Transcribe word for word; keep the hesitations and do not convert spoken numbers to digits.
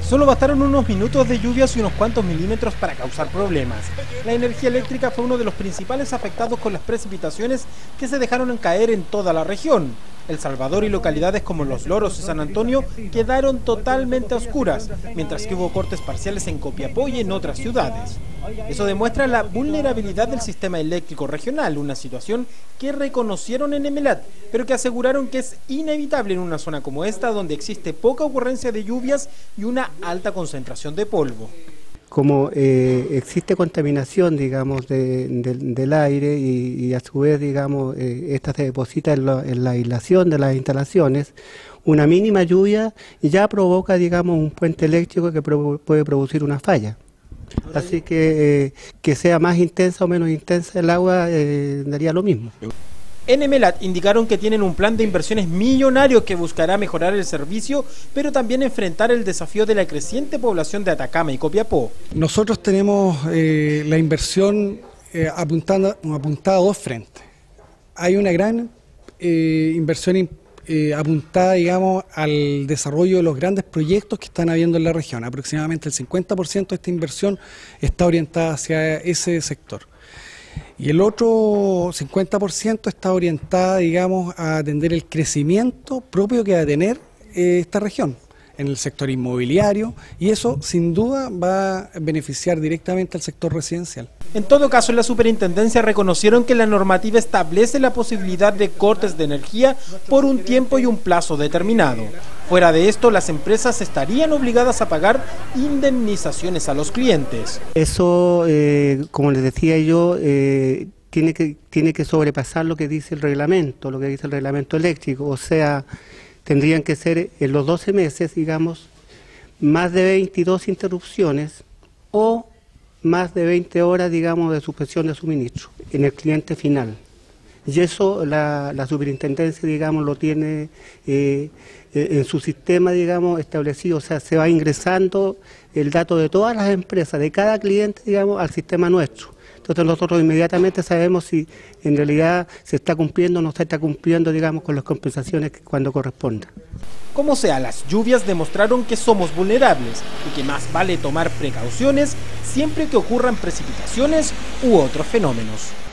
Solo bastaron unos minutos de lluvias y unos cuantos milímetros para causar problemas. La energía eléctrica fue uno de los principales afectados con las precipitaciones que se dejaron caer en toda la región. El Salvador y localidades como Los Loros y San Antonio quedaron totalmente a oscuras, mientras que hubo cortes parciales en Copiapó y en otras ciudades. Eso demuestra la vulnerabilidad del sistema eléctrico regional, una situación que reconocieron en EMELAT, pero que aseguraron que es inevitable en una zona como esta, donde existe poca ocurrencia de lluvias y una alta concentración de polvo. Como eh, existe contaminación, digamos, de, de, del aire y, y a su vez, digamos, eh, esta se deposita en, lo, en la aislación de las instalaciones, una mínima lluvia ya provoca, digamos, un puente eléctrico que pro, puede producir una falla. Así que eh, que sea más intensa o menos intensa el agua eh, daría lo mismo. En EMELAT indicaron que tienen un plan de inversiones millonario que buscará mejorar el servicio, pero también enfrentar el desafío de la creciente población de Atacama y Copiapó. Nosotros tenemos eh, la inversión eh, apuntada, apuntada a dos frentes. Hay una gran eh, inversión eh, apuntada, digamos, al desarrollo de los grandes proyectos que están habiendo en la región. Aproximadamente el cincuenta por ciento de esta inversión está orientada hacia ese sector. Y el otro cincuenta por ciento está orientada, digamos, a atender el crecimiento propio que va a tener eh, esta región en el sector inmobiliario, y eso sin duda va a beneficiar directamente al sector residencial. En todo caso, en la superintendencia reconocieron que la normativa establece la posibilidad de cortes de energía por un tiempo y un plazo determinado. Fuera de esto, las empresas estarían obligadas a pagar indemnizaciones a los clientes. Eso, eh, como les decía yo, eh, tiene que, tiene que sobrepasar lo que dice el reglamento, lo que dice el reglamento eléctrico, o sea, tendrían que ser en los doce meses, digamos, más de veintidós interrupciones o más de veinte horas, digamos, de suspensión de suministro en el cliente final. Y eso la, la superintendencia, digamos, lo tiene eh, en su sistema, digamos, establecido. O sea, se va ingresando el dato de todas las empresas, de cada cliente, digamos, al sistema nuestro. Entonces nosotros inmediatamente sabemos si en realidad se está cumpliendo o no se está cumpliendo, digamos, con las compensaciones cuando corresponda. Como sea, las lluvias demostraron que somos vulnerables y que más vale tomar precauciones siempre que ocurran precipitaciones u otros fenómenos.